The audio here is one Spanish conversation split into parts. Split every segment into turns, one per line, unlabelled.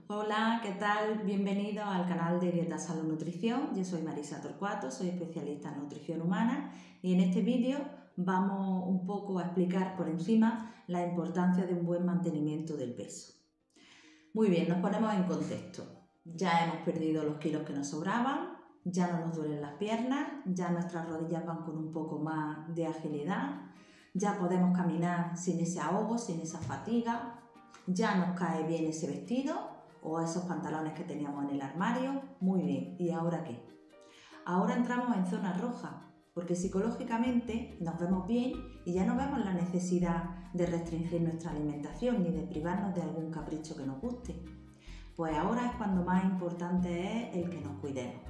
Hola, ¿qué tal? Bienvenido al canal de Dieta Salud Nutrición. Yo soy Marisa Torcuato, soy especialista en nutrición humana y en este vídeo vamos un poco a explicar por encima la importancia de un buen mantenimiento del peso. Muy bien, nos ponemos en contexto. Ya hemos perdido los kilos que nos sobraban, ya no nos duelen las piernas, ya nuestras rodillas van con un poco más de agilidad, ya podemos caminar sin ese ahogo, sin esa fatiga, ya nos cae bien ese vestido o esos pantalones que teníamos en el armario. Muy bien, ¿y ahora qué? Ahora entramos en zona roja, porque psicológicamente nos vemos bien y ya no vemos la necesidad de restringir nuestra alimentación ni de privarnos de algún capricho que nos guste. Pues ahora es cuando más importante es el que nos cuidemos,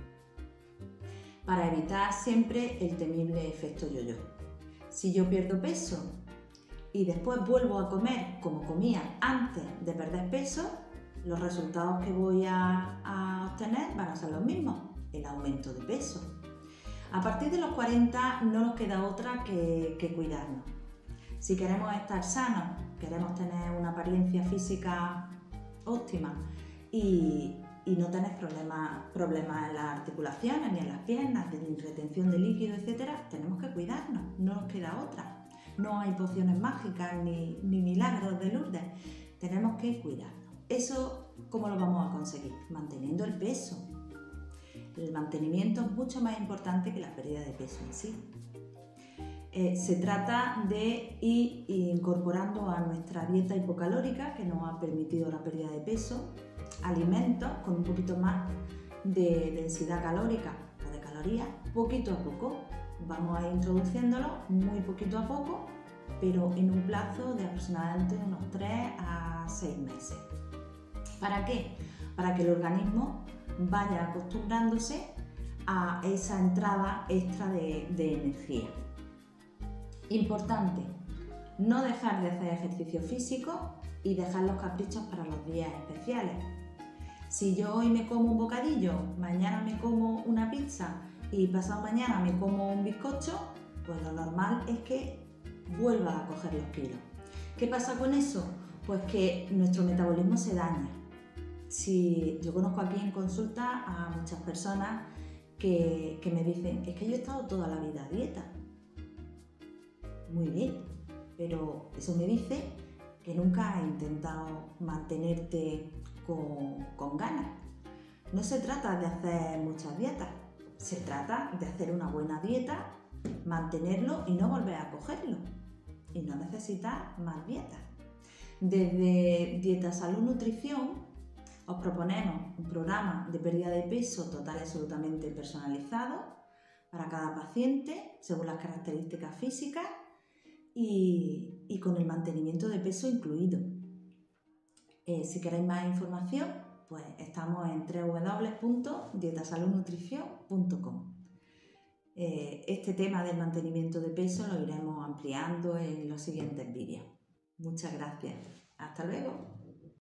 para evitar siempre el temible efecto yo-yo. Si yo pierdo peso y después vuelvo a comer como comía antes de perder peso, los resultados que voy a obtener van a ser los mismos, el aumento de peso. A partir de los 40 no nos queda otra que cuidarnos. Si queremos estar sanos, queremos tener una apariencia física óptima y no tener problemas en las articulaciones, ni en las piernas, ni retención de líquido, etc., tenemos que cuidarnos, no nos queda otra. No hay pociones mágicas ni milagros de Lourdes, tenemos que cuidarnos. ¿Eso cómo lo vamos a conseguir? Manteniendo el peso. El mantenimiento es mucho más importante que la pérdida de peso en sí. Se trata de ir incorporando a nuestra dieta hipocalórica, que nos ha permitido la pérdida de peso, alimentos con un poquito más de densidad calórica o de calorías, poquito a poco. Vamos a ir introduciéndolo muy poquito a poco, pero en un plazo de aproximadamente unos 3 a 6 meses. ¿Para qué? Para que el organismo vaya acostumbrándose a esa entrada extra de energía. Importante, no dejar de hacer ejercicio físico y dejar los caprichos para los días especiales. Si yo hoy me como un bocadillo, mañana me como una pizza y pasado mañana me como un bizcocho, pues lo normal es que vuelva a coger los kilos. ¿Qué pasa con eso? Pues que nuestro metabolismo se daña. Si yo conozco aquí en consulta a muchas personas que me dicen, es que yo he estado toda la vida a dieta. Muy bien, pero eso me dice que nunca has intentado mantenerte con ganas. No se trata de hacer muchas dietas, se trata de hacer una buena dieta, mantenerlo y no volver a cogerlo. Y no necesitar más dietas. Desde Dieta Salud Nutrición os proponemos un programa de pérdida de peso total y absolutamente personalizado para cada paciente, según las características físicas y con el mantenimiento de peso incluido. Si queréis más información, pues estamos en www.dietasaludnutrición.com. Este tema del mantenimiento de peso lo iremos ampliando en los siguientes vídeos. Muchas gracias. Hasta luego.